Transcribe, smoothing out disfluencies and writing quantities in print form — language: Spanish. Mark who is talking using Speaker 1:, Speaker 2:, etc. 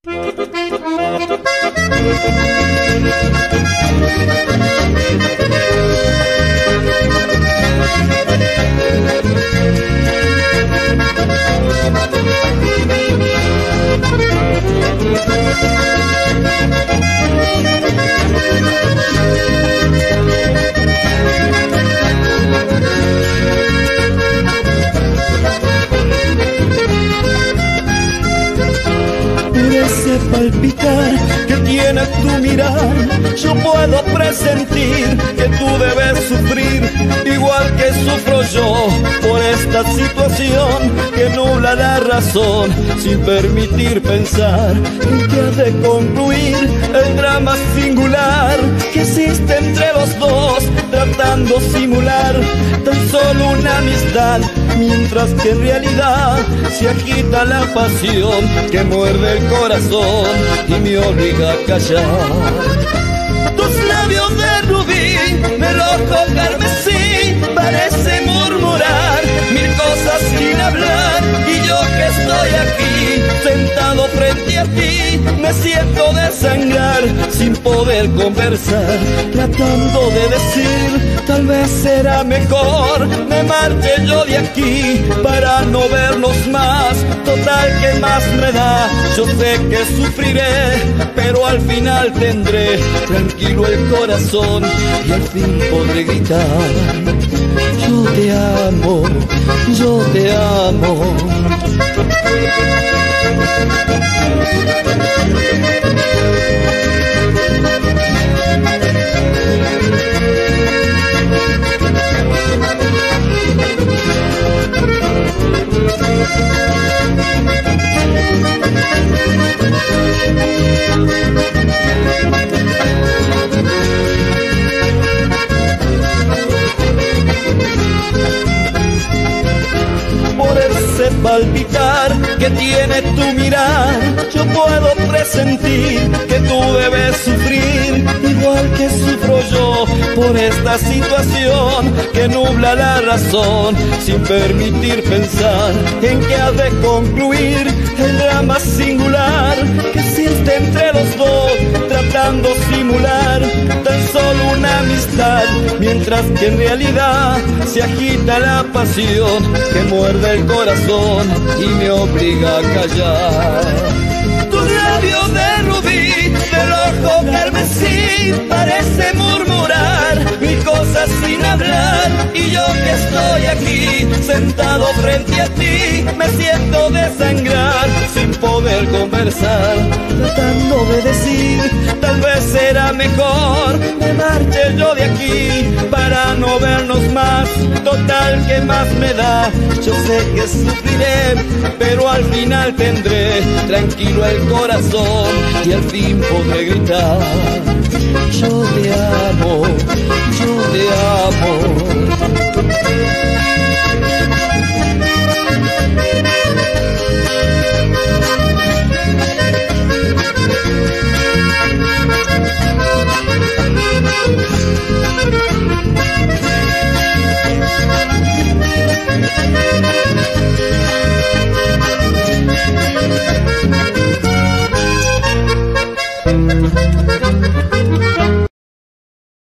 Speaker 1: Ese palpitar que tiene tu mirar, yo puedo presentir que tú debes sufrir igual que sufro yo por esta situación que nubla la razón sin permitir pensar en que ha de concluir el drama singular que existe entre los dos, tratando simular tan solo una amistad, mientras que en realidad se agita la pasión que muerde el corazón y me obliga a callar. Tus labios de rubí, de rojo carmesí, parece murmurar mil cosas sin hablar, y yo que estoy aquí, sentado frente a ti, me siento desangrar sin poder conversar, tratando de decir, tal vez será mejor me marche yo de aquí para no vernos más, total que más me da, yo sé que sufriré, pero al final tendré tranquilo el corazón y al fin podré gritar, yo te amo, yo te amo. Por ese palpitar que tiene tu mirar, yo puedo presentir que tú debes sufrir igual que sufro yo por esta situación que nubla la razón sin permitir pensar en que ha de concluir el drama singular que existe entre los dos, tratando simular tan solo una amistad, mientras que en realidad se agita la pasión que muerde el corazón y me obliga a callar. Tus labios de rubí, de rojo carmesí, parece murmurar mil cosas sin hablar, y yo que estoy aquí, sentado frente a ti, me siento desangrar sin poder conversar, tratando de decir, tal vez será mejor me marche yo de aquí para no vernos más, total que más me da, yo sé que sufriré, pero al final tendré tranquilo el corazón y al fin podré gritar, yo te amo, yo te amo.